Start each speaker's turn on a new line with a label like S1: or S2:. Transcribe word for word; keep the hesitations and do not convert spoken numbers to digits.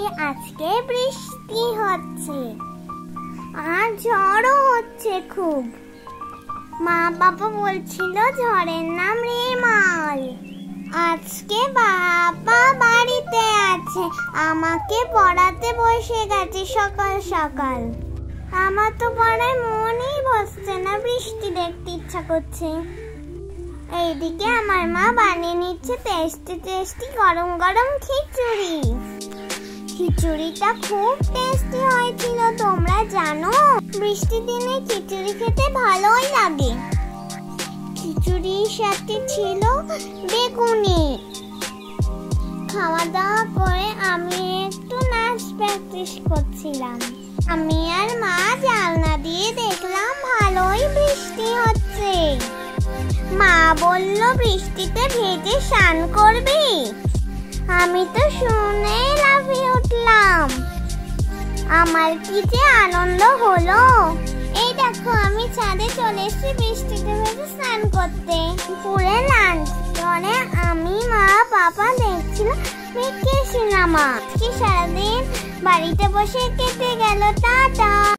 S1: আজকে বৃষ্টি হচ্ছে আর ঝড়ও হচ্ছে খুব। মা বাবা বলছিল ঝড়ের নাম রেমাল। আজকে বাবা বাড়িতে আছে, আমাকে পড়াতে বসে গেছে সকাল সকাল। আমার তো পড়ায় মনই বসছে না, বৃষ্টি দেখতে ইচ্ছা করছে। এইদিকে আমার মা বানিয়ে নিচ্ছে টেস্টি টেস্টি গরম গরম খিচুড়ি। খিচুড়িটা খুব টেস্টি হয়েছিল, তোমরা জানো বৃষ্টির দিনে খিচুড়ি খেতে ভালোই লাগে। খিচুড়ির সাথে ছিল বেগুনি। খাওয়া দাওয়া করে আমি একটু নাচ প্র্যাকটিস করছিলাম। আমি আর মা জানলা দিয়ে দেখলাম ভালোই বৃষ্টি হচ্ছে। মা বলল বৃষ্টিতে ভেজে স্নান করবি। আমি তো শুনে লাফিয়ে উঠলাম। আমার কি যে আনন্দ হলো। এই দেখো আমি ছাদে চলে এসেছি বৃষ্টিতে ভেজে স্নান করতে। পুরে লাঞ্চ করে আমি মা বাবা দেখছিলাম সিনেমা। আজকে সারাদিন বাড়িতে বসে কেটে গেল। টাটা।